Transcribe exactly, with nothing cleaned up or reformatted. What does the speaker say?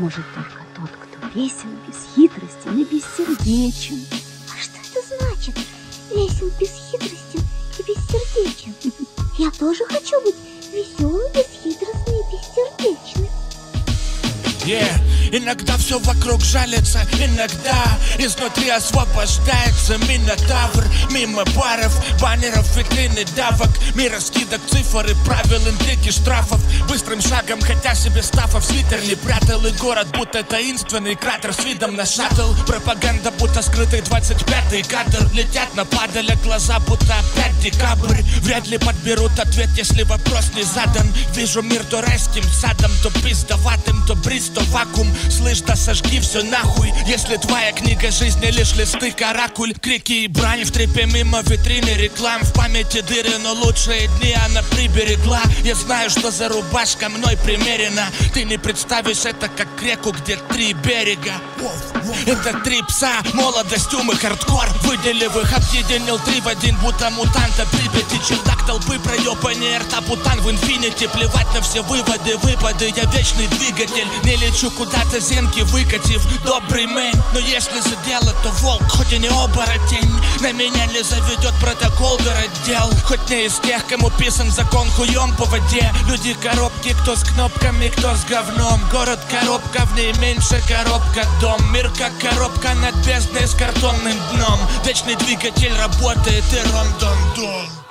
может только тот, кто весен, бесхитростен и бессердечен. А что это значит? Весен, бесхитростен и бессердечен. Я тоже хочу быть веселым, бесхитростным и бессердечным. Yeah. Иногда все вокруг жалится, иногда изнутри освобождается Минотавр. Мимо баров, баннеров, витрины, давок, мира скидок, цифр и правил, интриги, штрафов. Быстрым шагом, хотя себе стафов, свитер не прятал. И город будто таинственный кратер с видом на шаттл. Пропаганда будто скрытый двадцать пятый кадр. Летят на падале глаза, будто опять декабрь. Вряд ли подберут ответ, если вопрос не задан. Вижу мир то райским садом, то пиздоватым, то бриз, то вакуум. Слышь, да сожги все нахуй, если твоя книга жизни лишь листы каракуль. Крики и брань в трепе мимо витрины реклам. В памяти дыры, но лучшие дни она приберегла. Я знаю, что за рубашка мной примерена. Ты не представишь это как реку, где три берега. Это три пса, молодость, ум и хардкор. Выделив их, объединил три в один, будто мутанта Припяти. Чердак толпы, проебанный рта, бутан в инфинити. Плевать на все выводы, выпады, я вечный двигатель. Не лечу куда-то зенки, выкатив добрый мэн. Но если за дело, то волк, хоть и не оборотень. На меня ли заведет протокол городдел? Хоть не из тех, кому писан закон хуем по воде. Люди коробки, кто с кнопками, кто с говном. Город коробка, в ней меньше коробка дом. Мир как коробка над бездной с картонным дном. Вечный двигатель работает и рон-дон-дон.